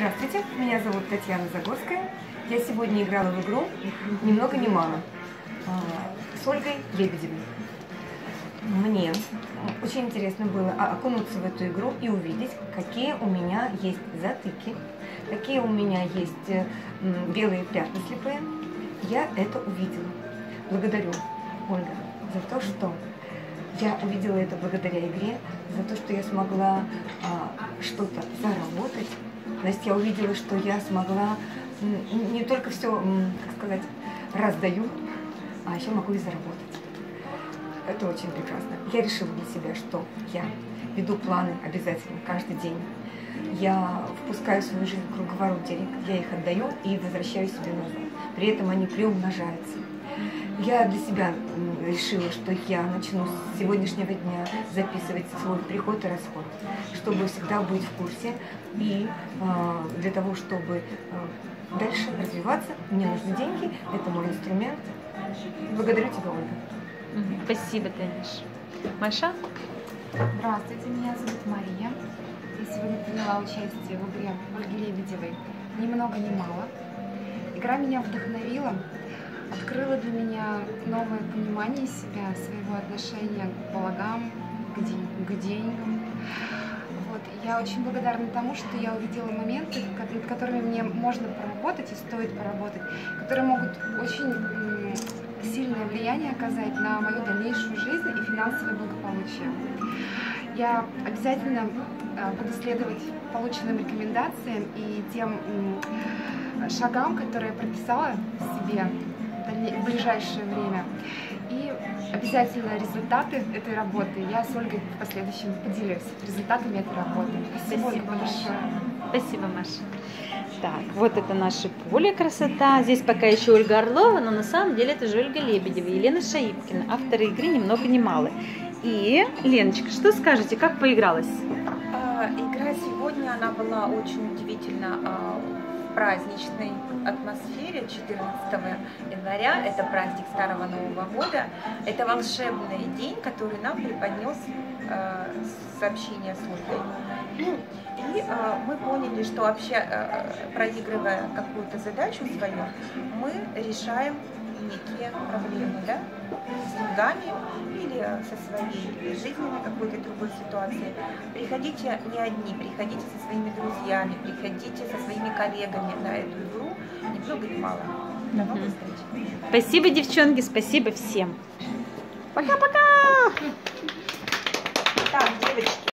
Здравствуйте, меня зовут Татьяна Загорская. Я сегодня играла в игру «Ни много ни мало» с Ольгой Лебедевой. Мне очень интересно было окунуться в эту игру и увидеть, какие у меня есть затыки, какие у меня есть белые пятна слепые. Я это увидела. Благодарю, Ольга, за то, что я увидела это благодаря игре, за то, что я смогла что-то заработать. Значит, я увидела, что я смогла не только все, как сказать, раздаю, а еще могу и заработать. Это очень прекрасно. Я решила для себя, что я веду планы обязательно каждый день. Я впускаю в свою жизнь круговорот денег, я их отдаю и возвращаю себе назад. При этом они приумножаются. Я для себя решила, что я начну с сегодняшнего дня записывать свой приход и расход, чтобы всегда быть в курсе. И для того, чтобы дальше развиваться, мне нужны деньги, это мой инструмент. Благодарю тебя, Ольга. Спасибо, Танюш. Маша? Здравствуйте, меня зовут Мария. Я сегодня приняла участие в игре Ольги Лебедевой «Ни много ни мало». Игра меня вдохновила, открыла для меня новое понимание себя, своего отношения к благам, к деньгам. Вот. Я очень благодарна тому, что я увидела моменты, над которыми мне можно поработать и стоит поработать, которые могут очень сильное влияние оказать на мою дальнейшую жизнь и финансовое благополучие. Я обязательно буду следовать полученным рекомендациям и тем шагам, которые я прописала себе в ближайшее время. И обязательно результаты этой работы я с Ольгой в последующем поделюсь результатами этой работы. Спасибо большое. Спасибо, Маша. Так, вот это наше поле красота. Здесь пока еще Ольга Орлова, но на самом деле это же Ольга Лебедева и Елена Шаипкина, авторы игры «Ни много ни мало». И, Леночка, что скажете, как поигралась? Игра сегодня, она была очень удивительна в праздничной атмосфере 14 января. Это праздник Старого Нового года. Это волшебный день, который нам преподнес сообщение с Ольгой. И мы поняли, что вообще, проигрывая какую-то задачу свою, мы решаем некие проблемы, да, с деньгами или со своей жизненной какой-то другой ситуацией. Приходите не одни, приходите со своими друзьями, приходите со своими коллегами на эту игру. Ни много ни мало. До новых встреч. Спасибо, девчонки, спасибо всем. Пока-пока! Так, девочки.